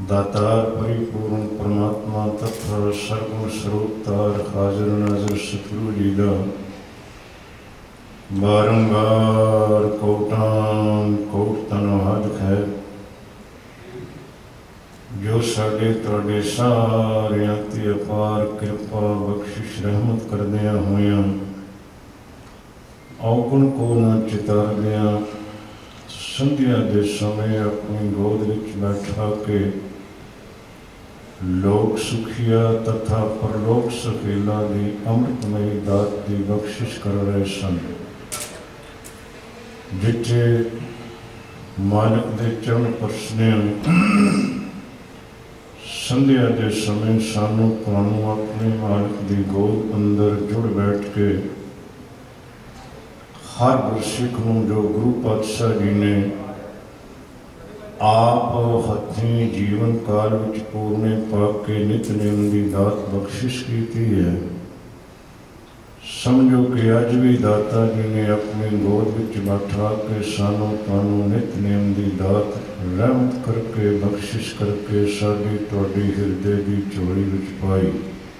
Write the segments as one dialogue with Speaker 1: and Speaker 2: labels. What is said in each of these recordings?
Speaker 1: दातार परिपूर्ण परमात्मा तत्व सर्वगुण स्वरूपतार हाजिर नाजिर सतगुरु जी का बारंबार कोटान कोट धन्नवाद है जो साडे तुहाडे सारियां ते अपार कृपा बख्शिश रहमत करदियां होइयां औगुण को न चितारदियां संध्या के समय अपनी गोद विच बैठा के लोक सुखिया तथा परलोक सफेला की अमृतमयी दात की बख्शिश कर रहे सन। जिथे मालिक के चरण परसने संध्या के समय सानू तुहानू अपने मालिक की गोद अंदर जुड़ बैठ के हर गुरसिख नूं जो गुरु पातशाह जी ने आप हथी जीवन काल विच पूरने पा के नित नेम की दात बख्शिश की है। समझो कि अज भी दाता जी ने अपनी गोद विच बैठा के सानू तुहानू नित नेम की दात रहमत करके बख्शिश करके साडी तुहाडी हिरदे की झोली विच पाई।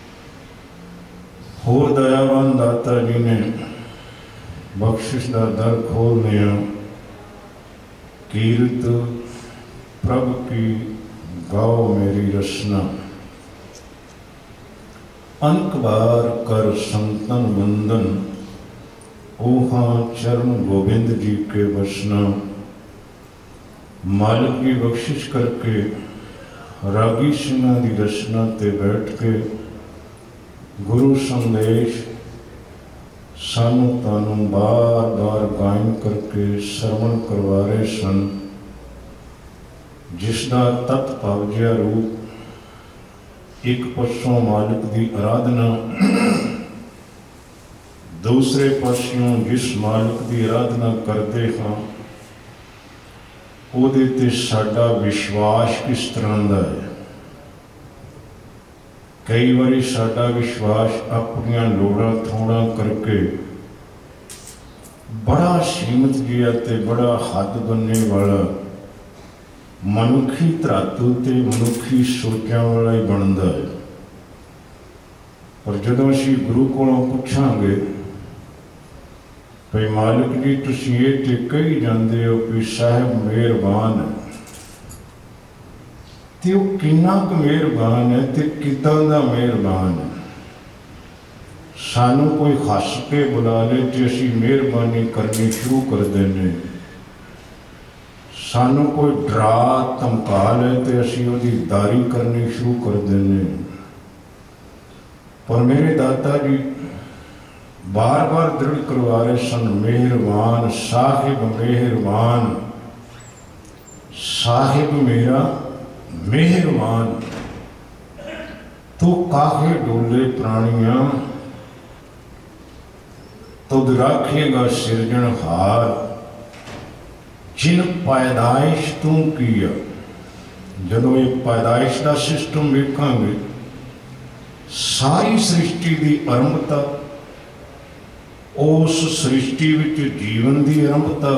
Speaker 1: होर दयावान दाता जी ने बख्शिश का दर खोल दिया। कीरत प्रभु की गाओ मेरी रचना अनक बार कर संतन वंदन ओहा चरण गोविंद जी के वसना। मालिक की बख्शिश करके रागी सिंह की रचना ते बैठ के गुरु संदेश सानू तानू बार बार गायन करके श्रवण करवा रहे सन, जिसका तत्भावजिया रूप एक पासों मालिक की आराधना, दूसरे पासों जिस मालिक की आराधना करते हाँ उहदे ते साडा विश्वास किस तरह का है। कई बारी साडा विश्वास अपनियां लोड़ां थोड़ा करके बड़ा सीमित जिहा ते बड़ा हद बनने वाला मनुखी धरातल ते मनुखी सोचां वाला ही बनता है। पर जदों असीं गुरु कोलों पुछांगे भाई मालिक जी तुसीं ये ते कही जांदे हो कि साहिब मेहरबान है, ते वो किन्ना क मेहरबान है ते किदां दा मेहरबान है। सानू कोई हस के बुला ले ते असीं मेहरबानी करनी शुरू कर देने, सानू कोई डरा धमका ले तो असीं उहदी दारी करनी शुरू कर देने। पर मेरे दाता जी बार बार दृढ़ करवा रहे सन, मेहरबान साहिब मेहरबान, साहिब मेरा मेहरबान। तू काहे डोले प्राणियां तुद राखेगा सिरजनहार, जिन पैदाइश तू किया। जदों ये पैदाइश का सिस्टम वेखांगे, सारी सृष्टि की आरंभता, उस सृष्टि विच जीवन की आरंभता,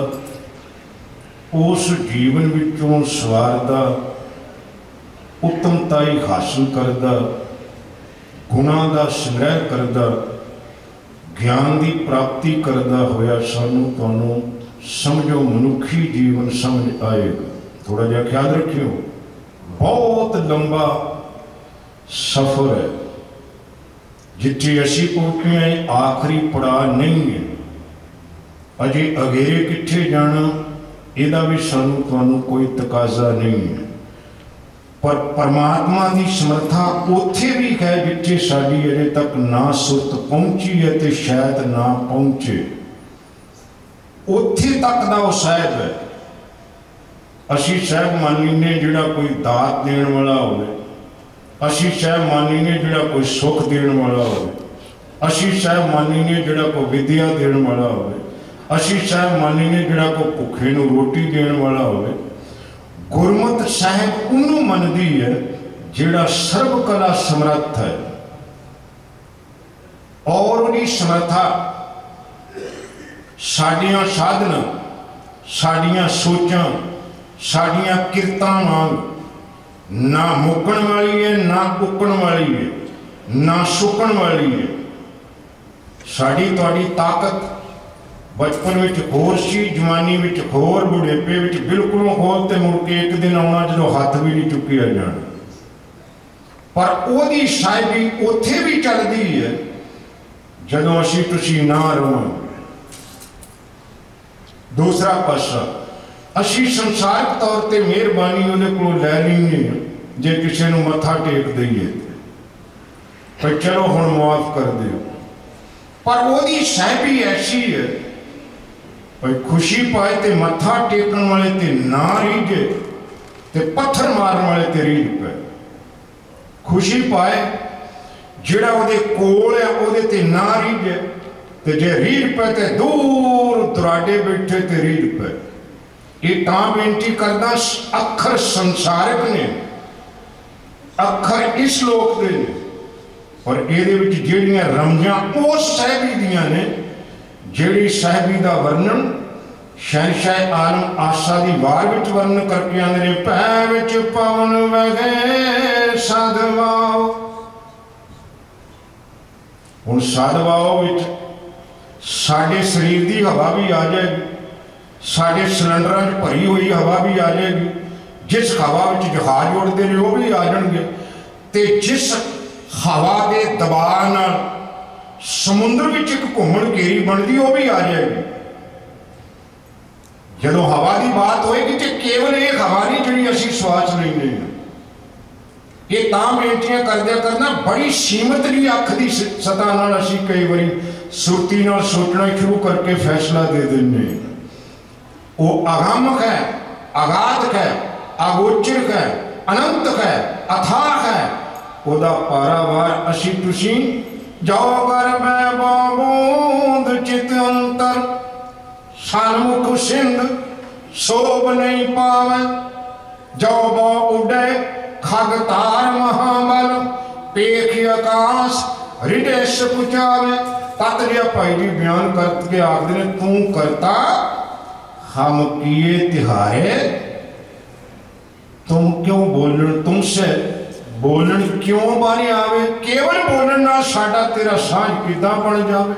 Speaker 1: उस जीवन विचों स्वारदा उत्तमताई हासिल करदा, गुणां दा संग्रह करदा, ज्ञान की प्राप्ति करदा होया सानू तुहानू समझो मनुखी जीवन समझ आएगा। थोड़ा जिहा ख्याल रखियो, बहुत लंबा सफर है जिथे असीं पहुंचे हैं, आखिरी पड़ाव नहीं है। अजे अगेरे कित्थे जाना इहदा भी सानू तुहानू कोई तकाजा नहीं है। पर परमात्मा की समर्था उत्थे भी है जिथे साडी अजे तक ना सुरत पहुंची है ते शायद ना पहुंचे, उत्थे तक दा वो साहिब है। असीं साहिब मानी ने जिहड़ा कोई दात देण वाला होवे, असीं साहिब मानी ने जिहड़ा कोई सुख देण वाला होवे, असीं साहिब मानी ने जिहड़ा कोई विद्या देण वाला होवे, असीं साहिब मानी ने जिहड़ा कोई भुखे नूं रोटी देण वाला होवे। गुरमत साहिब उन्होंने मनदी है जिहड़ा सर्व कला समर्थ है, और उहदी समर्था साडियां साधना, साडियां सोचां, साडियां किरतां वांग ना मुकण वाली है, ना उकण वाली है, ना सुकण वाली है। साड़ी तुहाडी ताकत बचपन में होर सी, जवानी में होर, बुढ़ेपे में बिल्कुल होर, तो मुड़ के एक दिन आना जो हाथ भी नहीं चुकिया जाना। पर ओदी साहिबी उत्थे भी चलती है जदों असीं तुसीं ना रहांगे। दूसरा पासा, असीं संसारिक तौर पर मेहरबानी उहदे कोलों लै लईए जे किसी नूं मत्था टेक दईए पर चलो हुण माफ कर दिओ, पर ओदी साहिबी ऐसी है भाई खुशी पाए तो मत्था टेकन वाले ते ना रीझे, ते पत्थर मारन वाले ते रीझ पे। खुशी पाए जिहड़ा उहदे कोल है उहदे ते ना रीझे, ते जे रीझ पे ते दूर दुराडे बैठे ते रीझ पे। ये तां बेनती करदा, अखर संसारिक ने, अखर इस लोक दे ने, और इहदे विच जिहड़ियां रमजां उस साहिबी दियां ने जिहड़ी साहिबी दा वर्णन शहनशाह आलम आशा दी वार विच वर्णन करके आंदे ने, पै विच पवन वगे साधवाओ। हुण साधवाओ विच साडे शरीर दी हवा भी आ जाएगी, साडे सिलेंडरां च भरी हुई हवा भी आ जाएगी, जिस हवा विच जहाज उड़दे ने वो भी आ जाणगे, ते जिस हवा के दबाव नाल समुद्र विच एक घूमण घेरी बनती वो भी आ जाएगी। जदों हवा की बात होएगी तो केवल ये हवा नहीं जिहड़ी असीं श्वास लैंदे हां। ये तां बेनतियां करदे करना बड़ी सीमित जी अख की सतह नाल असीं कई बारी सुरती नाल सोचना शुरू करके फैसला दे दिंदे। वो अगमक है, अगाधक है, अगोचरक है, अनंतक है, अथाह है, ओदा पारावार असीं तुसीं जाओ कर मैं बूंद चित अंतर, सन्मुख सिंध शोभ नहीं पावे, जो बो उड़े खग तार महाबल, पेख आकाश हृदय पुचावे। तत जिहा भाई जी बयान करके आखदे ने, तू करता हम किए तिहारे, तुम क्यों बोलन, तुमसे बोलन क्यों बानी आवे, केवल बोलन ना साडा तेरा साझ किदां बन जावे।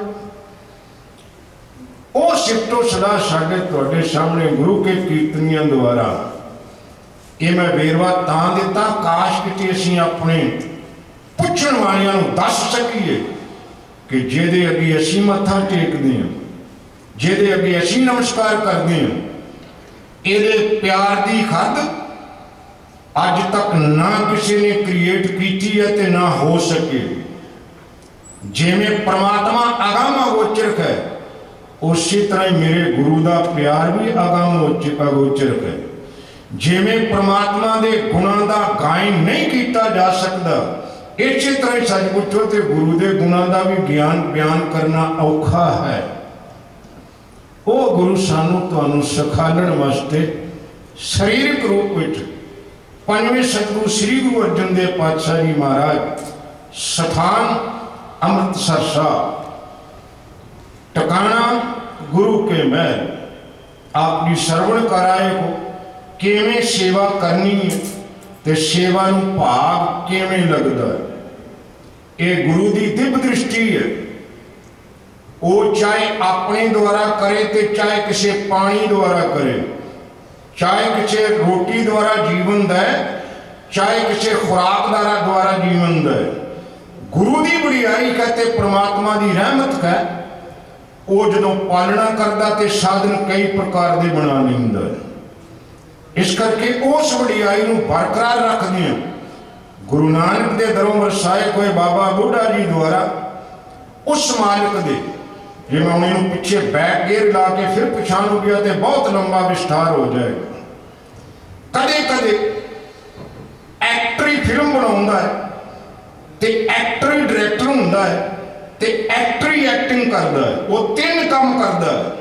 Speaker 1: ओ सिफतो सदा साडे तुहाडे सामने गुरु के कीर्तनियां द्वारा ये मैं वेरवा तां दिता, काश कि असीं अपने पुछण वालियां नूं दस सकीए कि जिहदे अगे असीं मत्था टेकदे हां, जिहदे अगे असीं नमस्कार करदे हां, इहदे प्यार दी हद अज तक ना किसी ने क्रिएट की है ते ना हो सके। जिवें परमात्मा अगम अगोचरक है, उसी तरह मेरे गुरु का प्यार भी अगम अगोचरक है। जिवें परमात्मा के गुणों का गायन नहीं किया जा सकता, इसी तरह सच पुछो तो गुरु के गुणों का भी ज्ञान बयान करना औखा है। वो गुरु सानू तुहानू सिखाने वास्ते शरीरक रूप में पंजवें सतगुरु श्री गुरु अर्जन देव पातशाह जी महाराज स्थान अमृतसर साहब, टकाना गुरु के महल, आपकी श्रवण कराए को किवें सेवा करनी है ते सेवा नूं भाग किवें लगदा है। ये गुरु की दिव्य दृष्टि है। वो चाहे अपने द्वारा करे ते चाहे किसी पानी द्वारा करे, चाहे किसी रोटी द्वारा जीवन दे, चाहे किसी खुराक द्वारा जीवन दे। गुरु की वडियाई कहते परमात्मा की रहमत है। वो जदों पालना करता तो साधन कई प्रकार के बना लेंदा है। इस करके उस वडियाई नूं बरकरार रखदे हां। गुरु नानक के दरों वरसाए हुए बाबा बुढ़ा जी द्वारा उस मालिक दे, जे मैं उन्हें पिछे बैक गेयर ला के फिर पछाण हो गया तो बहुत लंबा विस्तार हो जाएगा। कदे कदे एक्टर ही फिल्म बनाउंदा है ते एक्टर ही डायरैक्टर हुंदा है ते एक्टर ही एक्टिंग करता है। वो तीन काम करता है।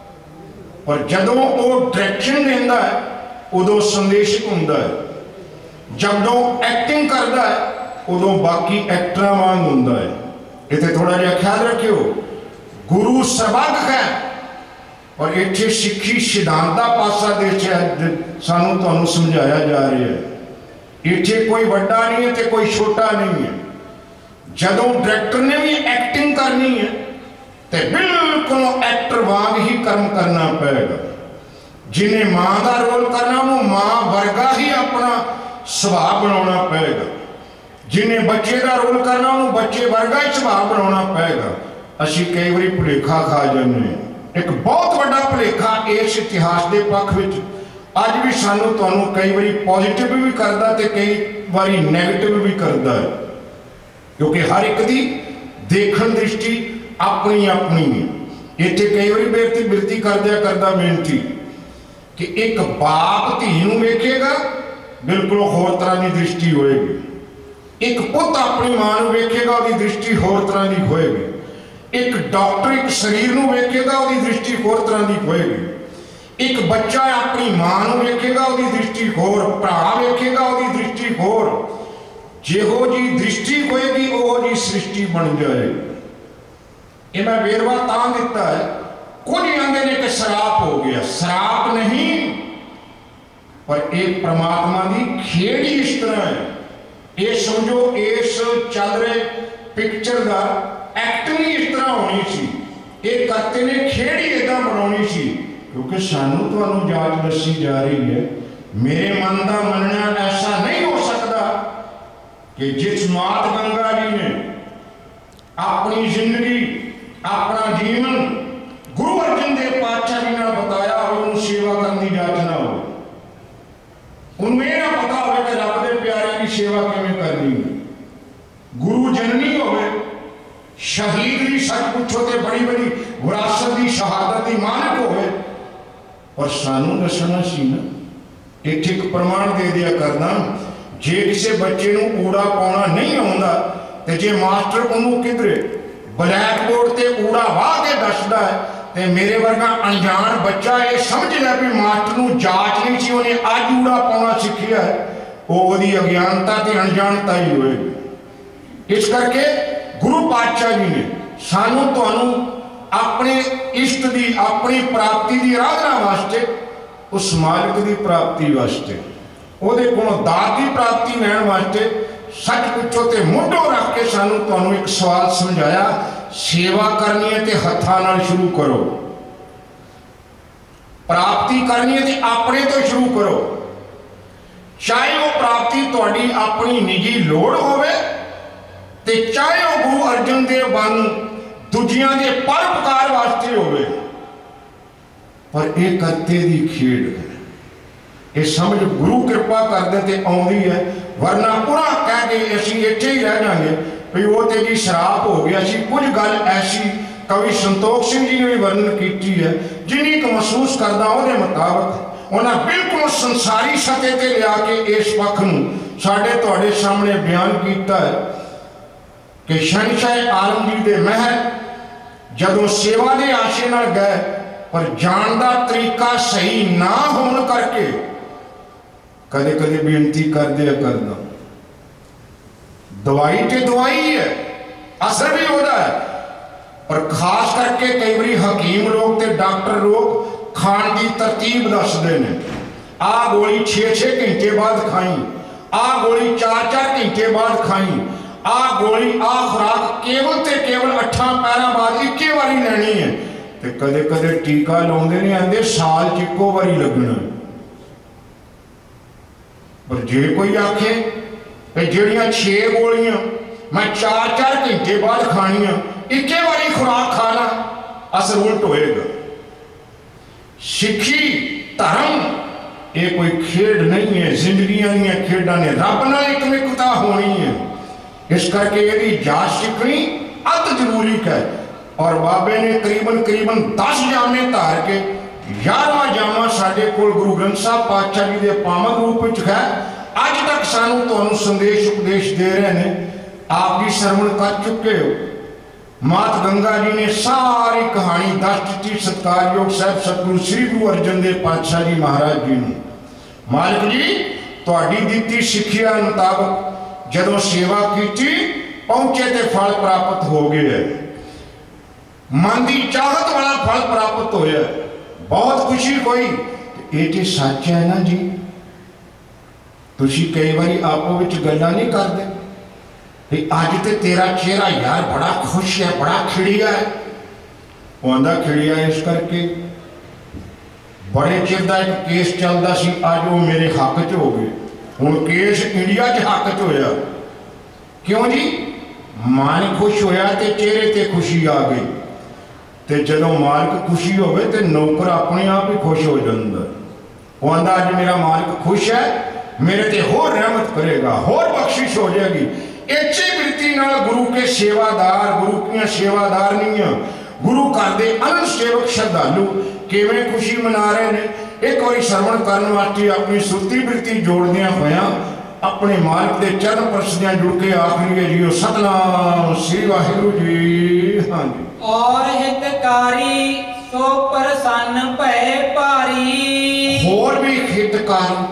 Speaker 1: पर जदों वो डायरैक्शन देंदा है उदों संदेशक हुंदा है। जदों एक्टिंग करता है उदों बाकी एक्टरां वांग हुंदा है। इत्थे थोड़ा जिहा ख्याल रखियो, गुरु सर्वज्ञ है और इत्थे सिੱਖੀ सिद्धांत का पासा दे सानू तुहानू समझाया जा रहा है। इत्थे कोई वड्डा नहीं है तो कोई छोटा नहीं है। जदों डायरैक्टर ने भी एक्टिंग करनी है तो बिल्कुल एक्टर वांग ही कर्म करना पेगा। जिन्हें मां का रोल करना उन्होंने मां वर्गा ही अपना सुभाव बनाना पेगा। जिन्हें बच्चे का रोल करना उन्होंने बच्चे वर्गा ही सुभाव बनाना पेगा। असी कई बार भुलेखा खा जाने। एक बहुत बड़ा भुलेखा इस इतिहास के पक्ष में अज भी सानू तुहानू कई बार पॉजिटिव भी करता तो कई बार नैगेटिव भी करता है, क्योंकि हर एक की देखण दृष्टि अपनी अपनी है। इत्थे कई बार बेनती करदा बेनती कि एक बाप धी नूं वेखेगा बिल्कुल होर तरह की दृष्टि होएगी, एक पुत अपनी मां नूं वेखेगा उसकी दृष्टि होर तरह की होएगी, एक डॉक्टर एक शरीर नूं वेखेगा उसकी दृष्टि होर तरह की होएगी, एक बच्चा अपनी मां नूं वेखेगा उसकी दृष्टि होर, भरा वेखेगा उसकी दृष्टि होर। जिहो जी दृष्टि होएगी उहो जी सृष्टि बन जाएगी। ये मैं वेरवा तां दिता है, कुछ आंदे ने कि शराप हो गया, शराप नहीं, पर एक परमात्मा की खेड़ ही इस तरह है। ये समझो इस चल रहे पिक्चर का एक्टिंग ही इस तरह होनी सी, ये करते ने खेड़ ही इदा बनानी सी, क्योंकि सानू तुहानू जांच दसी जा रही है। मेरे मन का मनना ऐसा नहीं हो सकता कि जिस मात गंगा जी ने अपनी जिंदगी अपना जीवन गुरु अर्जन देव पातशाह जी ने बताया उन्होंने सेवा करने की जांच ना हो, उन्हें यह ना पता हो कि रब के प्यारे की सेवा किवें करनी है। गुरु जननी होवे, शहीद की सच पूछो तो बड़ी बड़ी विरासत की शहादत की मानक होवे, पर सानू दसना सी ना। इत्थे एक प्रमाण दे दिया करना, जे किसी बच्चे नूं ऊड़ा पाउणा नहीं आउंदा ते जे मास्टर उन्होंने किधरे ब्लैक बोर्ड ते ऊड़ा वाह के दसदा है ते मेरे वर्गा अनजान बच्चा ये समझ लिया भी मास्टर नूं जांच नहीं सी, उन्हें अज ऊड़ा पाउणा सीखिया है, वो अज्ञानता ते अनजानता ही होएगी। इस करके गुरु पातशाह जी ने सानू तुहानू अपने इष्ट की अपनी प्राप्ति की आराधना वास्ते, उस मालिक की प्राप्ति वास्ते, ਉਹਦੇ ਕੋਲੋਂ ਦਾਤ की प्राप्ति लैण वास्ते सच पुछो तो मुंढों रख के सानू तुहानू एक सवाल समझाया, सेवा करनी है तो हत्थां नाल शुरू करो, प्राप्ति करनी है तो अपने तो शुरू करो। चाहे वो प्राप्ति तुहाडी अपनी निजी लोड़ होवे ते चाहे वो गुरु अर्जन देव वांगू दूजियां दे परोपकार वास्ते होवे, पर यह करते दी खेड़ है। ये समझ गुरु कृपा कर दे ते आउंदी है, वरना पूरा कह के असीं इत्थे ही रह जाएंगे भी वो ते जी शराब हो गया सी। कुछ गल ऐसी कवि संतोख सिंह जी ने भी वर्णन की है, जिन्नी को महसूस करदा उहदे मुताबक उन्हें बिल्कुल संसारी सतह ते लिया के इस पक्ष नूं साडे तुहाडे सामने बयान किया है कि शहनशाह आलम जी दे महल जदों सेवा के आशे नाल गए, पर जान का तरीका सही ना होने करके कदे कदे बेनती कर दिया करना। दवाई तो दवाई है, असर भी होता है, पर खास करके कई बार हकीम लोग ते डॉक्टर लोग खान की तरतीब दसते हैं। आ गोली 6-6 घंटे बाद खाई, आ गोली 4-4 घंटे बाद खाई, आ गोली आ खुराक केवल ते केवल 8 पैरों बाद एक बारी लैनी है। तो कदे कदे टीका लाउंदे नहीं, आंदे साल च इक्को बारी लगना। पर जे कोई आखे कि जिहड़ियां 6 गोलियां मैं 4-4 घंटे बाद खानियां, एक बारी खुराक खाना, असर उल्ट होएगा। सिक्खी धर्म ये कोई खेड नहीं है, जिंदगियां दी खेडां ने, रब नाल एकमिकता होनी है। इस करके यदि जाच सीखनी अत जरूरी है। और बाबे ने करीबन 10 जामे धार के 11वां जामा साडे कोल गुरु ग्रंथ साहब पातशाह जी के पावन रूप में है। अज तक सानू तुहानू संदेश उपदेश दे रहे हैं, आप भी श्रवण कर चुके हो। मात गंगा जी ने सारी कहानी दस चिट्ठी सत्कारयोग साहब सतगुरु श्री गुरु अर्जन देव पातशाह जी महाराज जी ने, मालिक जी तुहाडी दित्ती सिक्ख्या मुताबक जदों सेवा की पहुंचे तो फल प्राप्त हो गए, मन की चाहत वाला फल प्राप्त होया, बहुत खुशी कोई। ये तो सच है ना जी, तुसी कई बारी आपो विच गल्लां नहीं करदे कि अज ते तेरा चेहरा यार बड़ा खुश है, बड़ा खिड़िया है। वो आंदा खिड़िया इस करके बड़े चिर दा एक केस चलदा सी, अज वो मेरे हक च हो गए। हुण केस इंडिया च हक च होया। क्यों जी? मन खुश होया ते चेहरे ते खुशी आ गई। ते जदों मालिक खुशी होवे ते नौकर अपने आप ही खुश हो जांदा। वो आंदा अज मेरा मालिक खुश है, मेरे ते होर रहमत करेगा, होर बख्शिश हो जाएगी। इसी वृत्ति नाल गुरु के सेवादार, गुरु की सेवादारनियां, गुरु घर के अनंत सेवक श्रद्धालु किवें खुशी मना रहे हैं। एक बार श्रवण करने वास्ते अपनी सुरती वृत्ति जोड़दिया होया अपने मालिक के चरण परसदियां जुड़ के आखिरी जी सतनाम श्री वाहिगुरु जी। हाँ जी।
Speaker 2: और हितकारी सो प्रसन्न भय भारी।
Speaker 1: होर भी हितकारी,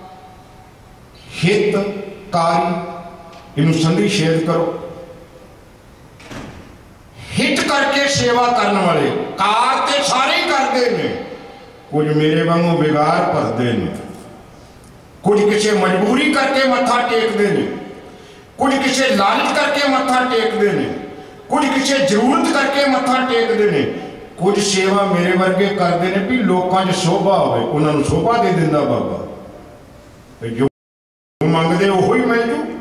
Speaker 1: हितकारी इनू संधि छेद करो। हित करके सेवा करने वाले कार ते सारे ही करते हैं। कुछ मेरे वांगू बिगाड़ भरते हैं, कुछ किसी मजबूरी करके मत्था टेकते हैं, कुछ किसी लालच करके मत्था टेकते हैं, कुछ किसी जरूरत करके मत्था टेकते हैं। कुछ सेवा मेरे वर्गे करते हैं भी लोगों च शोभा होवे, उन्होंने शोभा दे दिंदा बाबा, जो मंगते वो ही मिल जू।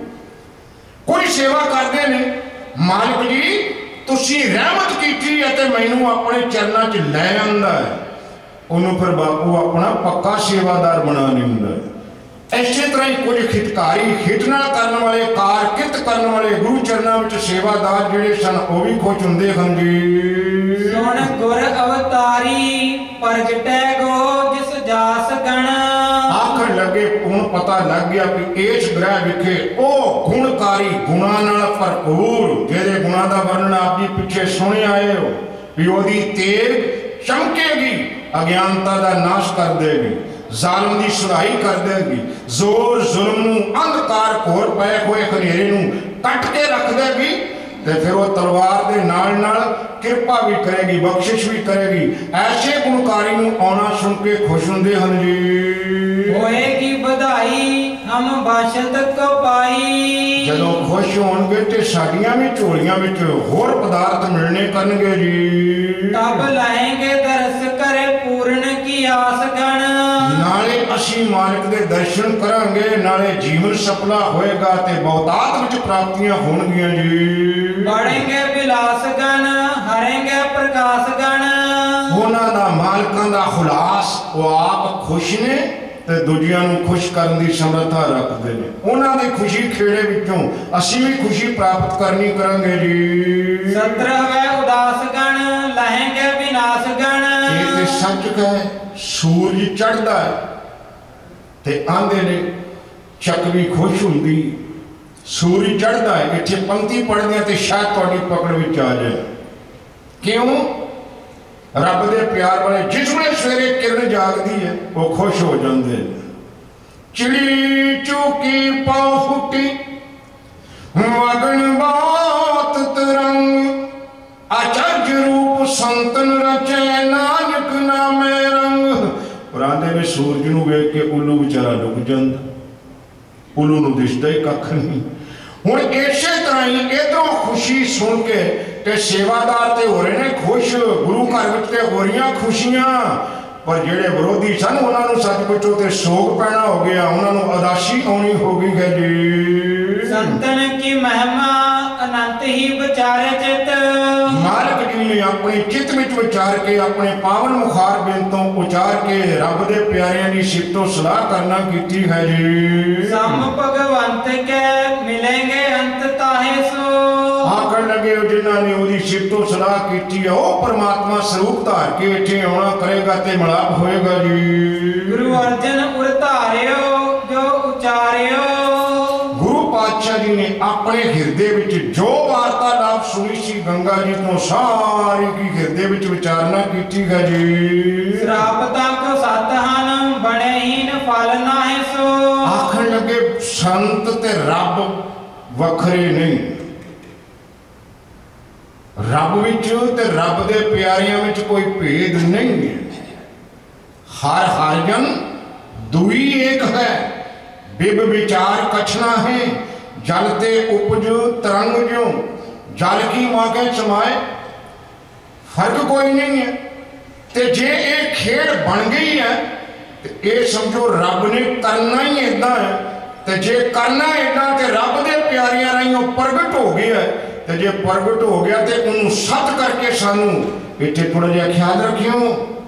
Speaker 1: कुछ सेवा करते हैं मालिक जी तुसी रहमत कीती है ते मैनू अपने चरणों च लै आंदा है, उन्होंने फिर बापू अपना पक्का सेवादार बना लेंदा है। इस तरह ही कुछ हितकारी, हित नाल करने वाले, कार कित करने वाले गुरु चरणों में सेवादार जिहड़े सन वो भी खुश हुंदे हन जी।
Speaker 2: सुन गुर अवतारी प्रगटै गो जिस जास गण।
Speaker 1: आखण लगे हुण पता लग गया कि इस ग्रह विखे ओ गुणकारी, गुणां नाल भरपूर, जिहदे गुणां दा वर्णन आप जी पिछे सुने आए हो भी ओदी तेग चमकेगी, अज्ञानता का नाश कर देगी, जालम की सुधाई कर देगी, जोर जुल्म नूं, अंधकार घोर पए हुए खनेरे नूं कट के रख देगी। ते फिर वो तलवार के नाल नाल कृपा भी करेगी, बख्शिश भी करेगी। ऐसे गुणकारी नूं आउणा सुन के खुश हुंदे हन जी।
Speaker 2: होएगी बधाई हम बाशत को पाई।
Speaker 1: जदों खुश होणगे ते साडियां भी झोलियां विच होर पदार्थ मिलने करनगे जी।
Speaker 2: तब लाएंगे दरस करे पूर्ण की आस गण।
Speaker 1: नाले असी मालिक दे दर्शन करांगे, नाले जीवन सफला होएगा ते बहुतात विच प्राप्तियां होणगियां जी।
Speaker 2: बढ़ेंगे विलास गण हरेंगे प्रकाश गण।
Speaker 1: उन्हां दा मालिकां दा खुलास वो आप खुश ने ते दूजियां नूं खुश करन दी समर्था रखदे ने। उन्हां दी खुशी खेड़े विचों असी भी खुशी प्राप्त करनी करांगे जी।
Speaker 2: सत्रहवें उदास गण लहेंगे विनाश गण।
Speaker 1: ये ते सच है, सूरज चढ़दा है ते आंदे ने चकवी खुश हुंदी, सूरज चढ़दा है। इत्थे पंक्ति पढ़दे ते शायद तुहाडी पकड़ विच आ जाए। क्यों? रब दे प्यार वाले जिसमें सवेरे किरण जागदी है वो खुश हो जाते हैं। चिड़ी चौकी पाँव फुटी मगन बात तरंग, आचार्य रूप संतन रचे नानक नामे रंग। परांदे में सूरज नूं वेख के उल्लू बेचारा लुक जांदा, उल्लू नूं दिसदा ही कख नहीं। हुण इसे तरह ही इधरों खुशी सुन के ते सेवादार ते हो रहे ने खुश, गुरु घर विच ते हो रही खुशियां, पर जेड़े विरोधी सन उन्होंने सचमुचों ते सोग पैना हो गया, उन्होंने उदासी आनी हो गई है जी।
Speaker 2: संतन की महिमा अनंत ही विचारे चित।
Speaker 1: मालिक जी ने अपने चित्त विच विचार के अपने पावन मुखार बिंतों उचार के रब दे प्यारियां दी सिफतो सलाह करना कीती है जी।
Speaker 2: सम भगवंत के मिलेंगे अंत ताहे सो।
Speaker 1: आखण लगे जिन्हां ने उहदी सिफतो सलाह कीती है वो परमात्मा स्वरूप धार के इत्थे आउणा करेगा ते मिलाप होएगा जी।
Speaker 2: गुरु अर्जन उर धारियो जो उचारियो।
Speaker 1: गुरु पातशाह जी ने अपने हिरदे विच जो वार्तालाप सुनी सी गंगा जी तो सारी की हिरदे विच विचारना कीती है जी।
Speaker 2: श्रापतां को सत हन बने हीन फल नाहे सो।
Speaker 1: आखण लगे संत ते रब वखरे नहीं, रब विच ते रब दे प्यारियां विच कोई भेद नहीं है। हर हर जन दुई एक है, बिब विचार कछना है, जल ते उपज तरंग ज्यों, जल की मां के समाए। फर्क कोई नहीं है। ते जे ये खेड बन गई है तो ये समझो रब ने करना ही इदा है। तो जे करना इदा तो रब के प्यारियां राहियों प्रगट हो गया है। तो जे प्रगट हो गया तो उन्होंने सत करके सानू इत्थे थोड़ा जिहा ख्याल रखियो,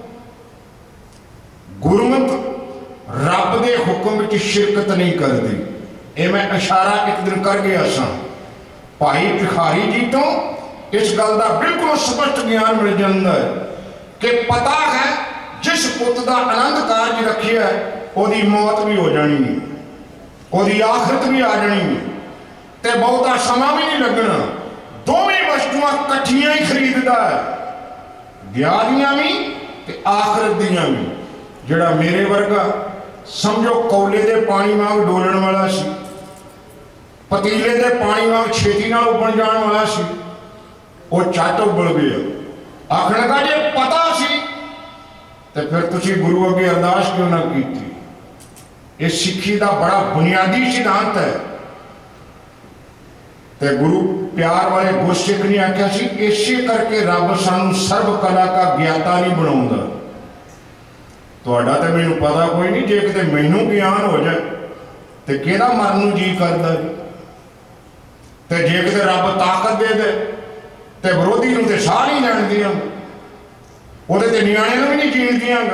Speaker 1: गुरमत रब के हुक्म में शिरकत नहीं करती। ये मैं इशारा एक दिन कर गया सा भाई भिखारी जी तो इस गल का बिल्कुल स्पष्ट ज्ञान मिल जाता है कि पता है जिस पुत का आनंद कारज रखिया है उसकी मौत भी हो जानी है, उसकी आखिरत भी आ जानी है, तो बहुता समा भी नहीं लगना। दोवें वस्तुआं कट्ठियां ही खरीदता है, ब्याह दियां भी ते आखिरत दियां भी। जिहड़ा मेरे वर्गा समझो कौले दे पानी वांग डोलण वाला सी, पतीले दे पानी वांग छेती नाल उबल जाण वाला सी, वो झट उबल गया। आखण लगा जे पता सी तो फिर तुसीं गुरु अगे अरदास क्यों ना कीती। ये सिक्खी का बड़ा बुनियादी सिद्धांत है। तो गुरु प्यार वाले गुरसिख ने आख्या सी इसे करके रब सानू सर्व कला का ज्ञाता नहीं बनाउंदा। तुहाडा ते मैनूं पता कोई नहीं, जे किते मैनूं ज्ञान हो जाए तो किहड़ा मरन नूं जी करदा। तो जे किते रब ताकत दे दे तो विरोधी नूं ते साह नहीं लैण दियां, ਉਹਦੇ ਤੇ ਨਿਆਣੇ ਨੂੰ ਵੀ नहीं जीण दियांगा।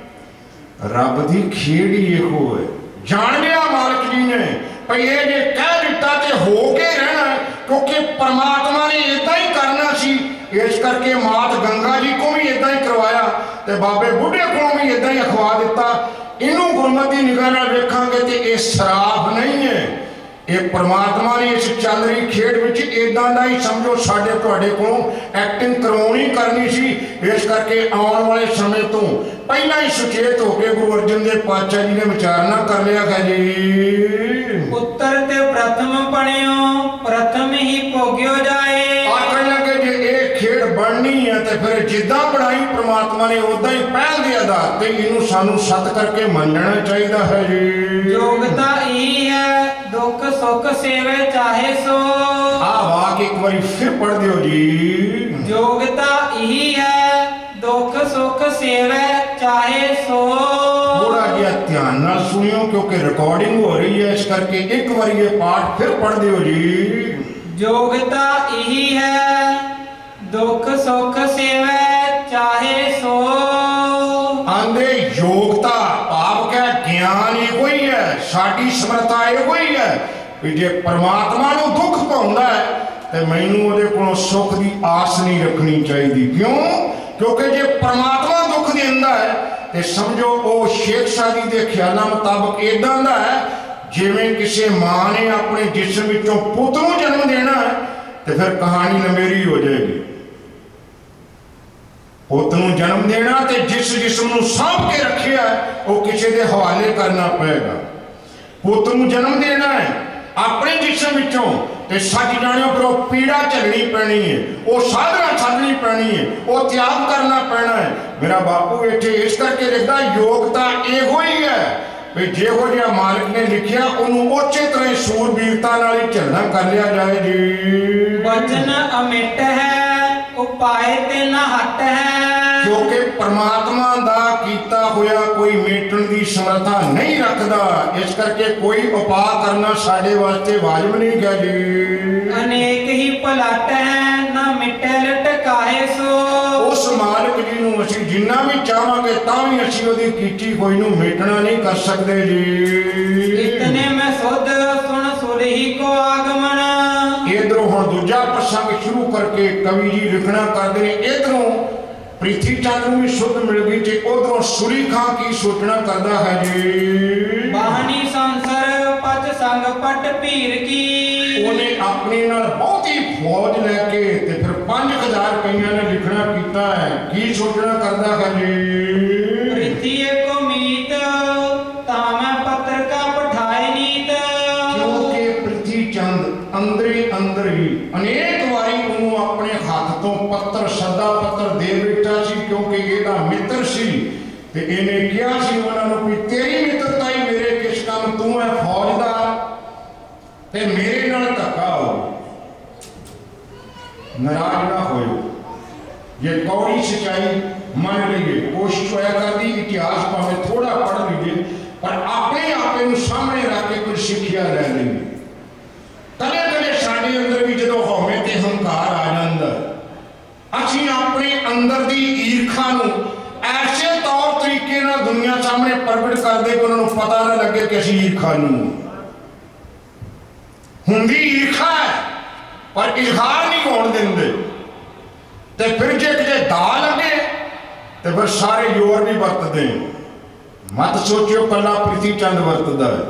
Speaker 1: रब की खेड ही इहो है। जान लिया मालिक जी ने भई ये जे कह दिता ते हो के रहना, क्योंकि परमात्मा ने इदा ही करना सी। इस करके मात गंगा जी को भी इदा ही करवाया ते बाबे बुढ़े को भी इदा ही अखवा दिता। इनू गुरमत की निगाह नाल वेखांगे ते ये शराब नहीं है, ये परमात्मा ने इस चल रही खेड विच इदां दा ही समझो साडे तुहाडे कोलों एक्टिंग करवाउणी करनी सी। इस करके आने वाले समय तो पहला ही सुचेत होकर गुरु अर्जन देव पातशाह जी ने विचारना कर लिया है जी।
Speaker 2: पुत्र ते प्रथम पढ़ियो प्रथम ही भोग्यो जाए।
Speaker 1: आखण लगे जे ये खेड बननी है तो फिर जिद्दां बनाई परमात्मा ने उदा ही पहल के आधार ते इनू सानू सत करके मनना चाहिए है जी।
Speaker 2: योग्यता यही है दुख सुख सेवे चाहे सो।
Speaker 1: आ वाक एक बारी फिर पढ़ दियो जी।
Speaker 2: योग्यता यही है दुख सुख सेवे चाहे सो।
Speaker 1: थोड़ा जिहा ध्यान नाल सुनियो क्योंकि रिकॉर्डिंग हो रही है, इस करके एक बार ये पाठ फिर पढ़ दियो जी।
Speaker 2: योग्यता यही है दुख सुख सेवे चाहे सो।
Speaker 1: आंदे योग्यता भाव क्या ज्ञान ही कोई है, साडी समर्था ये कोई है कि जे परमात्मा नूं दुख पाउंदा है तो मैनूं उहदे कोलों सुख की आस नहीं रखनी चाहिए। क्यों? क्योंकि जे परमात्मा दुख देंदा है तो समझो वो शेख सादी के ख्यालों मुताबक इदां दा है जिवें किसी मां ने अपने जिस्म विचों पुत नूं जन्म देना है तो फिर कहानी लंबेरी हो जाएगी। पुत नूं जन्म देना तो जिस जिस्म नूं साँभ के रखिया है वो किसी के हवाले करना पड़ेगा। पुत नूं जन्म देना है अपने जिस्म विचों ते सच जानियो फिर पीड़ा झलनी पैनी है, वो साधना छड्डनी पैनी है, वो त्याग करना पैना है। मेरा बापू इत्थे इस करके लिखदा योग्यता इहो ही है भी जिहो जिहा मालिक ने लिखिया उन्होंने उच्चे तरह सूरबीरता नाल ही झलना कर लिया जाए जी।
Speaker 2: वचन अमिट है उपाय ते न हट है।
Speaker 1: क्योंकि परमात्मा दा कीता होया कोई मेटण की समर्था नहीं रखता, इस करके कोई उपाय करना साडे वास्ते वाजिब नहीं है जी।
Speaker 2: अनेक ही पलट है न मिटे लटकाए सो।
Speaker 1: उस मालिक जी नूं असीं जिन्ना भी चाहांगे तां भी असीं ओहदी कीती कोई नूं मेटना नहीं कर सकते जी।
Speaker 2: इतने में सुध सुन सुरही को आगमन।
Speaker 1: इधरों हुण दूजा प्रसंग शुरू करके कवि जी लिखना करते हैं। इधरों प्रीति चंद नूं भी सुध मिल गई ते उधरों सुरी खां की सोचना करता है जी।
Speaker 2: बाहनी संसर पच संग पट भीर की।
Speaker 1: उन्हें अपने नाल बहुती फौज लैके ते फिर 5000 कईयां ने लिखना कीता है। की सोचना करता है जी।
Speaker 2: पृथ्वी को मीत तामै पत्र का पठाए नीत।
Speaker 1: क्योंकि पृथ्वी चंद अंदर ही अनेक वारी उन्होंने अपने हाथ तो पत्र सदा पत्र दे बैठा सी, क्योंकि ਇਹਦਾ मित्र सी ते इन्हें किया सी उन्होंने भी तेरी मित्रता ही मेरे किस काम तू है फौज ते मेरे नाल धक्का हो, नाराज ना होयो। ये कौड़ी सच्चाई मान लीजिए, कोशिश होया करती इतिहास भावें थोड़ा पढ़ लीजिए पर अपने आपे नूं सामने रख के कुछ सिक्ख्या लै लेंगे। कदे कदे साडे अंदर भी जदों हौमे ते हंकार आ जांदा, असीं अपने अंदर दी ईर्खा नूं ऐसे तौर तरीके नाल दुनिया सामने प्रगट करदे कि उन्हां नूं पता ना लगे कि असीं ईर्खा नूं हुंदी ईर्खा है पर इजहार नहीं होण दिंदे। ते फिर जे किते दा लगे तो फिर सारे जोर भी वरतते। मत सोचियो कला प्रीति चंद वरतदा है।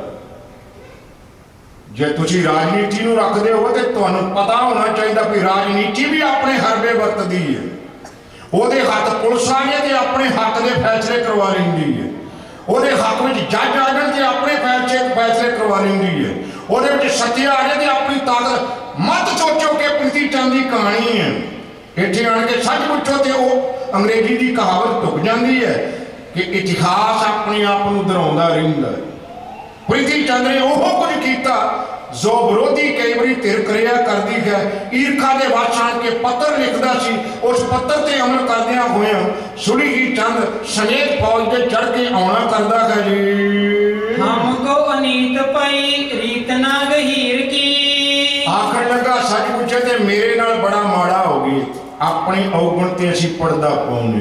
Speaker 1: जे तुसी राजनीति नूं रखदे हो तो तुहानूं पता होना चाहिए कि राजनीति भी अपने हरबे वरतदी है। ਉਹਦੇ हथ पुलिस आ जाए तो अपने हक के फैसले करवा लेंदी है। ਉਹਦੇ हक में जज आ जाए तो अपने फैसले करवा लेंदी है। ਉਹਦੇ ਵਿੱਚ सत्य आ जाए तो अपनी ताकत। मत सोचो कि प्रीति चंद की कहानी है, इत्थे आण के सच पुछो तो वो अंग्रेजी की कहावत टुक जाती है कि इतिहास अपने आप को दोहराउंदा रहिंदा है। प्रीति चंद ने वो कुछ किया जो विरोधी कई बार तिर करिया करती है। ईर्खा के वश आण के पत्र लिखता सी, उस पत्र ते अमल करदिया होया सुड़ी ही चंद सनेत फौज के चढ़ के आना करता है जी।
Speaker 2: हमको अनीत पई रीत ना गहीर की,
Speaker 1: आखिर लगा सच पूछे ते मेरे नाल बड़ा माड़ा हो गई। अपनी अवगुण ते असीं पर्दा पाउने।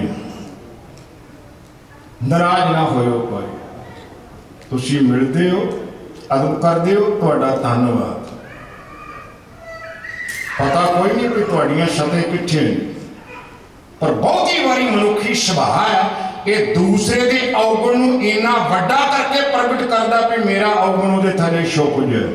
Speaker 1: नाराज ना होयो भाई, तुसीं मिलदे हो अदब करदे हो, तुहाडा धन्नवाद। पता कोई नहीं कि तुहाडीआं सतह कित्थे ने, पर बहुती वारी मनुखी सुभाਅ है ये दूसरे के अवगुण नूं इन्ना वड्डा करके प्रगट करदा कि मेरा अवगुण उहदे थल्ले छुप जाए।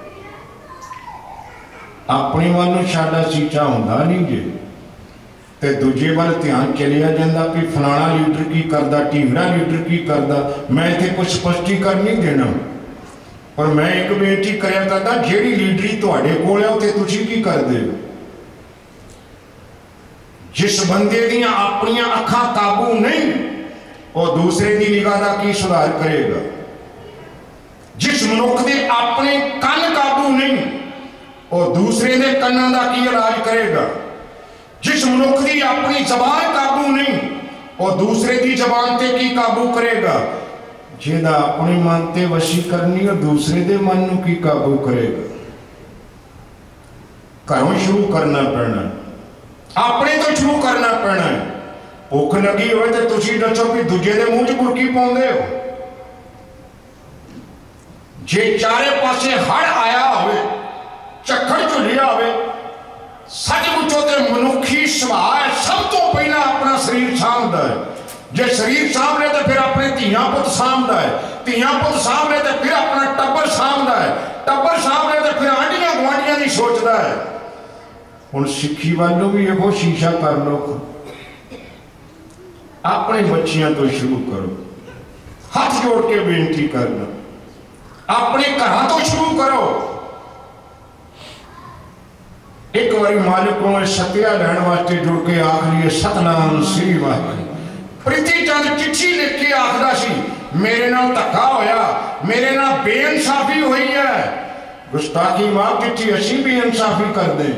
Speaker 1: अपनी वाल नूं साडा सीचा हुंदा नहीं जे ते दूजे वाल ध्यान चलिया जांदा कि फलाना लीडर की करदा, ढींगड़ा लीडर की करदा। मैं इत्थे कुछ स्पष्टीकरण नहीं देना, पर मैं एक बेनती करिया करदा, जिहड़ी लीडरी तुहाडे कोल है उत्थे तुसीं की करदे हो? जिस बंदे दीआं अपनियां अखां काबू नहीं वो दूसरे की निगाह का की सुधार करेगा। जिस मनुख के अपने कन काबू नहीं वो दूसरे के कन्नां का की इलाज करेगा। जिस मनुख की अपनी जबान काबू नहीं वो दूसरे की जबान से की काबू करेगा। जिहदा अपने मन ते वशी करनी और दूसरे के मन नूं की काबू करेगा। घरों शुरू करना पैना, अपने तो शुरू करना पैना है। भुख लगी हो तो तुसीं दसो कि दूजे के मूँह च बुरकी पाउंदे हो। जे चारे पासे हड़ आया हो, झक्खड़ झुलिया हो, सच पुछो तो मनुखी सुभाअ सब तो पहला अपना शरीर सामभदा है। जे शरीर सामभ ले तो फिर अपने धीआं पुत सामभदा है, धीआं पुत सामभ ले तो फिर अपना टब्बर सामभदा है, टब्बर सामभ ले तो फिर आंढियां गुआंढियां दी सोचदा है। हुण सिੱਖੀ वालों भी ਇਹੋ शीशा कर लो, अपने बच्चियां तो शुरू करो। हाथ जोड़ के बेनती करना, अपने घरों तो शुरू करो। एक बार मालिक को सत्या लैण वास्ते जुड़ के आख लिए सतनाम श्री वाहिगुरू। प्रीति चंद चिट्ठी लिख के आखदा सी, मेरे नाल धक्का होया, मेरे नाल बेइंसाफी हुई है। गुस्ताखी माफ चिट्ठी असीं भी इंसाफी कर दें,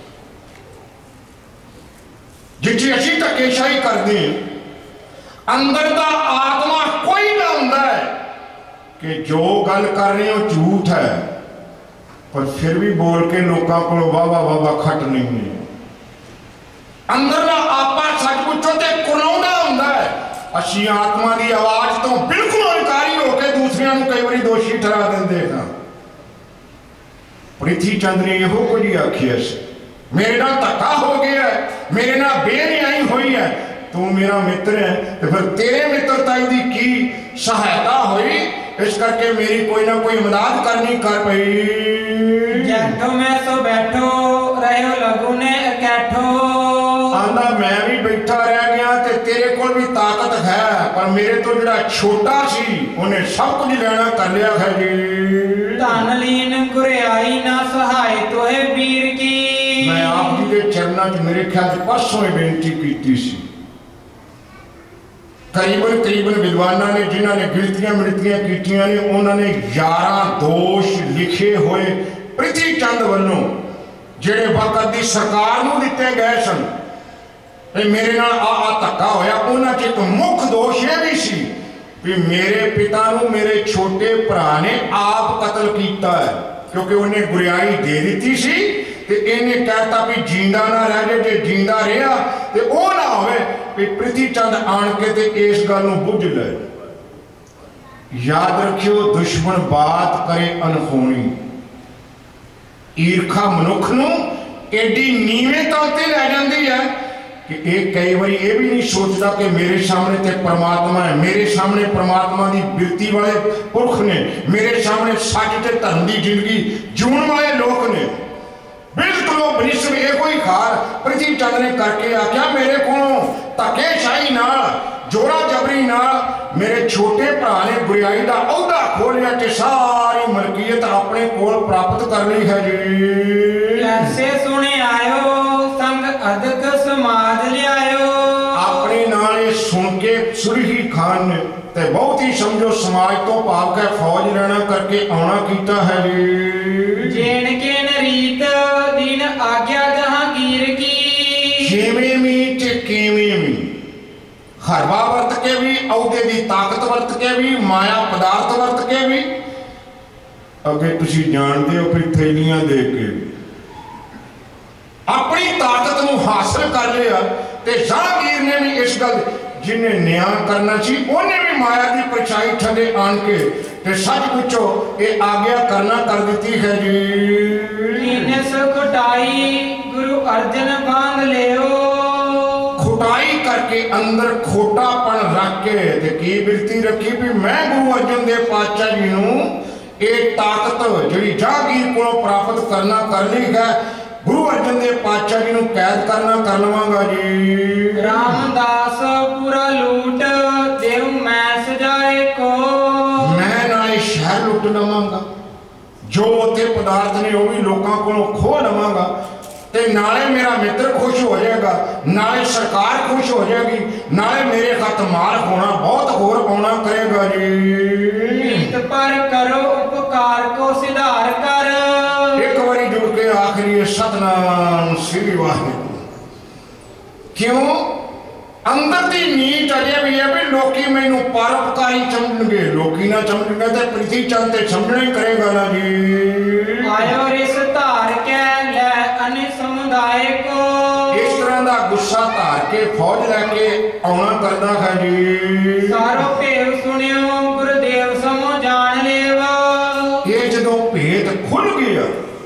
Speaker 1: जिथे असीं धक्केशाही करते हैं। अंदर का आत्मा कोई ना हुंदा है कि जो गल कर रहे हो झूठ है, पर फिर भी बोल के लोगों को वाह वाह खट नहीं है। अंदर का आपा सच पुछो तो कुरलाउंदा हुंदा है। असीं आत्मा की आवाज तो बिल्कुल इनकारी होकर दूसरिਆਂ ਨੂੰ कई बार दोषी ठहरा देंदे हां। प्रीति चंद ने यहो कुछ आखिया सी, मेरे नाल धक्का हो गया है, मेरे नाल बेन्यायी हुई है, तू मेरा मित्र है तो फिर तेरे मित्रताई की की सहायता हुई। इस करके मेरी कोई ना कोई मदद करनी कर पई।
Speaker 2: जैठो में सो बैठो रहो लगू ने इकट्ठो,
Speaker 1: आंदा मैं भी बैठा रह गया ते तेरे कोल भी ताकत है, पर मेरे तो जिहड़ा छोटा सी उन्हें सब कुछ लेना कर लिया है जी।
Speaker 2: धन लीन गुरियाई ना सहाय तोहे वीर की,
Speaker 1: मैं आप जी के चरणों च मेरे ख्याल परसों ही बेनती की सी। करीबन विद्वानों ने जिन्होंने गिनतियां मिनतियां कीतियां ने उन्होंने 11 दोष लिखे हुए ਪ੍ਰਿਥੀ ਚੰਦ ਵੱਲੋਂ ਜਿਹੜੇ ਵਕਤ ਦੀ ਸਰਕਾਰ ਨੂੰ ਦਿੱਤੇ ਗਏ ਸਨ ਤੇ ਮੇਰੇ ਨਾਲ ਆ ਧੱਕਾ ਹੋਇਆ, ਉਹਨਾਂ 'ਚ ਇੱਕ ਮੁੱਖ ਦੋਸ਼ ਇਹ ਵੀ ਸੀ ਵੀ ਮੇਰੇ ਪਿਤਾ ਨੂੰ ਮੇਰੇ ਛੋਟੇ ਭਰਾ ਨੇ ਆਪ ਕਤਲ ਕੀਤਾ ਹੈ, ਕਿਉਂਕਿ ਉਹਨੇ ਗੁਰਿਆਈ ਦੇ ਦਿੱਤੀ ਸੀ ਤੇ ਇਹਨੇ ਕਹਿਤਾ ਵੀ ਜਿੰਦਾ ਨਾ ਰਹਿ ਜਾਏ, ਜੇ ਜਿੰਦਾ ਰਿਹਾ ਤੇ ਉਹ ਨਾ ਹੋਵੇ ਵੀ ਪ੍ਰਿਥੀ ਚੰਦ ਆਣ ਕੇ ਤੇ ਇਸ ਗੱਲ ਨੂੰ ਬੁੱਝ ਲੈ। ਯਾਦ ਰੱਖਿਓ, ਦੁਸ਼ਮਣ ਬਾਤ ਕਰੇ ਅਨਹੋਣੀ, ਈਰਖਾ ਮਨੁੱਖ ਨੂੰ ਐਡੀ ਨੀਵੇਂ ਤੌਰ ਤੇ ਲੈ ਜਾਂਦੀ ਹੈ ਕਿ ਇਹ ਕਈ ਵਾਰੀ ਇਹ ਵੀ ਨਹੀਂ ਸੋਚਦਾ ਕਿ ਮੇਰੇ ਸਾਹਮਣੇ ਤੇ ਪਰਮਾਤਮਾ ਹੈ, ਮੇਰੇ ਸਾਹਮਣੇ ਪਰਮਾਤਮਾ ਦੀ ਬਿਰਤੀ ਵਾਲੇ ਪੁਰਖ ਨੇ, ਮੇਰੇ ਸਾਹਮਣੇ ਸੱਚ ਤੇ ਧਰਮ ਦੀ ਜ਼ਿੰਦਗੀ ਜਿਉਣ ਵਾਲੇ ਲੋਕ ਨੇ। ਬਿਲਕੁਲ ਉਹ ਬਨਿਸਬ ਇਹੋ ਹੀ ਖਾਰ ਪ੍ਰਿਥੀ ਚੰਦ ਨੇ ਕਰਕੇ ਆਖਿਆ, ਮੇਰੇ ਕੋਲੋਂ ਧੱਕੇਸ਼ਾਹੀ ਨਾਲ, ਜੋਰਾ ਜਬਰੀ ਨਾਲ ਮੇਰੇ ਛੋਟੇ ਭਰਾ ਨੇ ਗੁਰਿਆਈ ਦਾ ਅਹੁਦਾ ਖੋਹ ਲਿਆ ਤੇ ਸਾਰੀ ਮਲਕੀਅਤ ਆਪਣੇ ਕੋਲ ਪ੍ਰਾਪਤ ਕਰ ਲਈ ਹੈ ਜੀ।
Speaker 2: ਐਸੇ ਸੁਣੇ ਆਇਓ ਸੰਗ ਅਦਕ ਸਮਾਜ ਲਿਆਇਓ। ਆਪਣੇ
Speaker 1: ਨਾਲ ਇਹ ਸੁਣ ਕੇ ਸੁਰਹੀ ਖਾਨ ਨੇ ਤੇ ਬਹੁਤ ਹੀ ਸਮਝੋ ਸਮਾਜ ਤੋਂ ਭਾਵ ਕੇ ਫੌਜ ਲੈਣਾ ਕਰਕੇ ਆਉਣਾ ਕੀਤਾ ਹੈ ਜੀ।
Speaker 2: ਜੇਣ ਕੇ ਰੀਤ ਦਿਨ ਆਗਿਆ ਜਹਾਂਗੀਰ ਕੀ,
Speaker 1: ਜਿਵੇਂ ਵੀ ਤੇ ਕਿਵੇਂ ਵੀ, ਹਰਵਾ ਵਰਤ ਕੇ ਵੀ, ਅਹੁਦੇ ਦੀ ਤਾਕਤ ਵਰਤ ਕੇ ਵੀ, ਮਾਇਆ ਪਦਾਰਥ ਵਰਤ ਕੇ ਵੀ, ਅੱਗੇ ਤੁਸੀਂ ਜਾਣਦੇ ਹੋ ਫਿਰ ਥੈਲੀਆਂ ਦੇ ਕੇ ਆਪਣੀ ਤਾਕਤ ਨੂੰ ਹਾਸਲ ਕਰ ਲਿਆ। ਤੇ ਜਹਾਂਗੀਰ ਨੇ ਵੀ ਇਸ ਗੱਲ, ਜਿਹਨੇ ਨਿਆਂ ਕਰਨਾ ਸੀ ਉਹਨੇ ਵੀ ਮਾਇਆ ਦੀ ਪਰਛਾਈ ਥੱਲੇ ਆਣ ਕੇ ਤੇ ਸੱਚ ਪੁੱਛੋ ਇਹ ਆਗਿਆ ਕਰਨਾ ਕਰ ਦਿੱਤੀ ਹੈ ਜੀ।
Speaker 2: ਇਨਸ ਖੁਟਾਈ ਗੁਰੂ ਅਰਜਨ ਬਾਂਧ ਲਿਓ।
Speaker 1: ਖੁਟਾਈ ਕਰਕੇ ਅੰਦਰ ਖੋਟਾਪਣ ਰੱਖ ਕੇ ਤੇ ਕੀ ਬਿਰਤੀ ਰੱਖੀ ਵੀ ਮੈਂ ਗੁਰੂ ਅਰਜਨ ਦੇਵ ਪਾਤਸ਼ਾਹ ਜੀ ਨੂੰ ਇਹ ਤਾਕਤ ਜਿਹੜੀ ਜਹਾਂਗੀਰ ਕੋਲੋਂ ਪ੍ਰਾਪਤ ਕਰਨਾ ਕਰ ਲਈ ਹੈ, ਗੁਰੂ ਅਰਜਨ ਦੇਵ ਪਾਤਸ਼ਾਹ ਜੀ ਨੂੰ ਕੈਦ ਕਰਨਾ ਕਰ ਲਵਾਂਗਾ ਜੀ।
Speaker 2: ਰਾਮਦਾਸ ਪੂਰਾ ਲੂਟ ਦੇਵ ਮੈਂ ਸਜਾਏ ਕੋ।
Speaker 1: ਮੈਂ ਨਾਲੇ ਸ਼ਹਿਰ ਲੁੱਟ ਲਵਾਂਗਾ, ਜੋ ਉੱਥੇ ਪਦਾਰਥ ਨੇ ਉਹ ਵੀ ਲੋਕਾਂ ਕੋਲੋਂ ਖੋਹ ਲਵਾਂਗਾ ਤੇ ਨਾਲੇ ਮੇਰਾ ਮਿੱਤਰ ਖੁਸ਼ ਹੋ ਜਾਏਗਾ, ਨਾਲੇ ਸਰਕਾਰ ਖੁਸ਼ ਹੋ ਜਾਏਗੀ, ਨਾਲੇ ਮੇਰੇ ਹੱਥ ਮਾਲ ਹੋਣਾ ਬਹੁਤ ਹੋਰ ਆਉਣਾ ਕਰੇਗਾ ਜੀ।
Speaker 2: ਪਰ ਕਰੋ ਉਪਕਾਰ ਕੋ ਸਿਧਾਰ ਕਰ।
Speaker 1: ਇੱਕ ਵਾਰੀ ਜੁੜ ਕੇ ਆਖਰੀ ਸਤਨਾਮ ਸ੍ਰੀ ਵਾਹਿਗੁਰੂ। ਕਿਉਂ? ਅੰਦਰ ਦੀ ਨੀਤ ਅਜੇ ਵੀ ਹੈ ਵੀ ਲੋਕੀ ਮੈਨੂੰ ਪਰਉਪਕਾਰੀ ਸਮਝਣਗੇ, ਲੋਕੀ ਨਾ ਸਮਝਣਗੇ ਤੇ ਪ੍ਰਿਥੀ ਚੰਦ ਤੇ ਸਮਝਣਾ ਹੀ ਕਰੇਗਾ ਨਾ ਜੀ।
Speaker 2: ਆਇਓ ਰਿਸ ਧਾਰ ਕੇ ਲੈ ਅਨ ਸਮੁਦਾਇ ਕੋ।
Speaker 1: ਇਸ ਤਰ੍ਹਾਂ ਦਾ ਗੁੱਸਾ ਧਾਰ ਕੇ ਫੌਜ ਲੈ ਕੇ ਆਉਣਾ ਕਰਦਾ ਹੈ ਜੀ।
Speaker 2: ਸਾਰੋ ਭੇਵ ਸੁਣਿਓ ਗੁਰਦੇਵ ਸਮੋ ਜਾਣ ਲੇਵਾ।
Speaker 1: ਇਹ ਜਦੋਂ ਭੇਦ ਖੁੱਲ ਗਿਆ